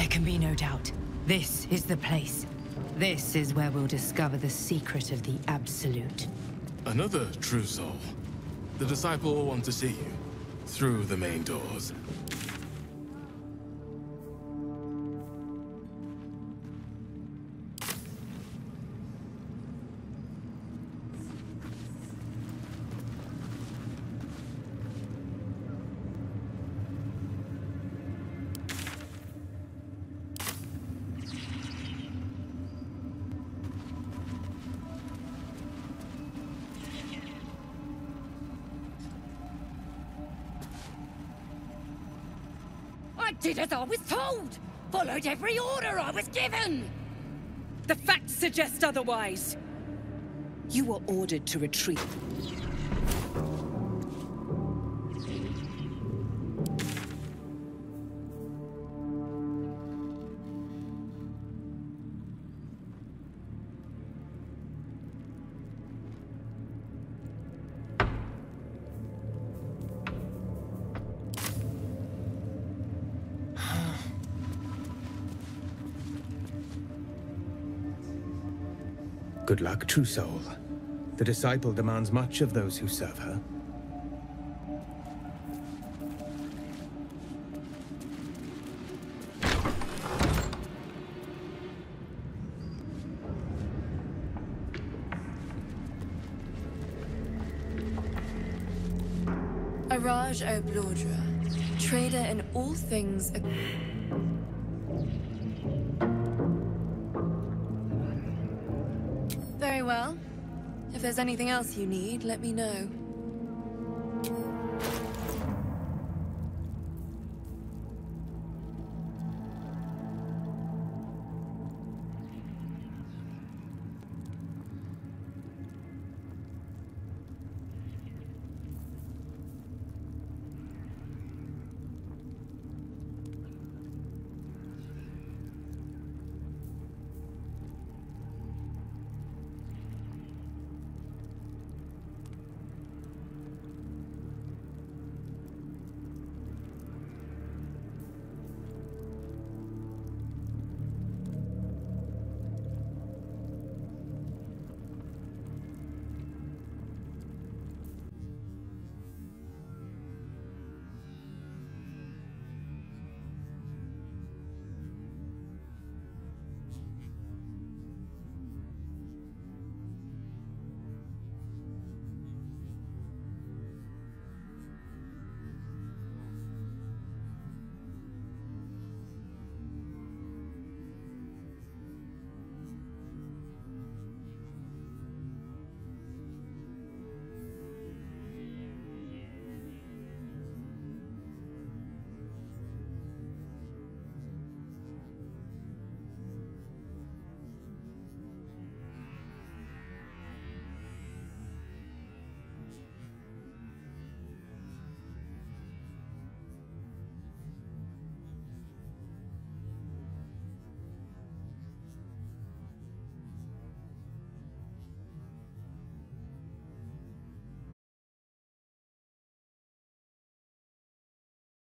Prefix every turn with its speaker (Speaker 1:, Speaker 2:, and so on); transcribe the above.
Speaker 1: can be no doubt. This is the place. This is where we'll discover the secret of the Absolute.
Speaker 2: Another true soul. The Disciple will want to see you. Through the main doors.
Speaker 3: I did as I was told! Followed every order I was given!
Speaker 4: The facts suggest otherwise. You were ordered to retreat.
Speaker 5: Good luck, true soul. The Disciple demands much of those who serve her.
Speaker 6: Araj O'Blodra, trader in all things. Very well. If there's anything else you need, let me know.